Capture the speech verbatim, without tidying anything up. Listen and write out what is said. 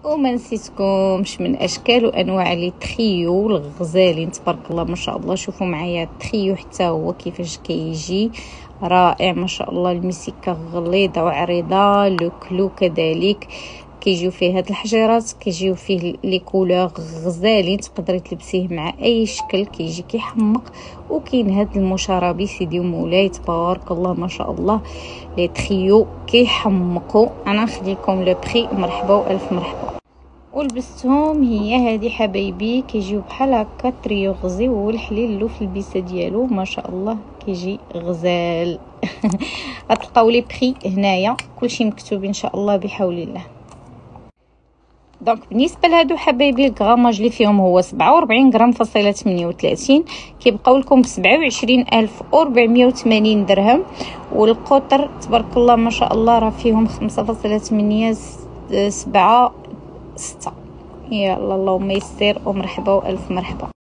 وما نسيتكمش من اشكال وانواع لي تخيو الغزالين تبارك الله ما شاء الله. شوفوا معايا التخيو حتى هو كيفاش كيجي رائع ما شاء الله. المسكه غليظه وعريضه، لو كلو كذلك كيجيو فيه هاد الحجيرات، كيجيو فيه لي كولور غزالين، تقدري تلبسيه مع اي شكل كيجي كيحمق. وكاين هاد المشاربي سيدي ومولاي تبارك الله ما شاء الله، لي تخيو كيحمقوا. انا نخليكم لو بري، مرحبا والف مرحبا. ولبستهم هي هذه حبايبي، كيجيو بحال هكا تريو غزيول حليل في البيسه ديالو ما شاء الله كيجي غزال. غتلقاو لي بري هنايا كلشي مكتوب ان شاء الله بحول الله. دونك بالنسبه لهادو حبايبي الغراماج اللي فيهم هو سبعة وربعين غرام فاصله ثمانية وثلاثين، كيبقاو لكم ب سبعة وعشرين ألف وأربعمية وثمانين درهم. والقطر تبارك الله ما شاء الله راه فيهم خمسة فاصلة ثمانية سبعة ستة. يلا اللهم يسر ومرحبا والف مرحبا.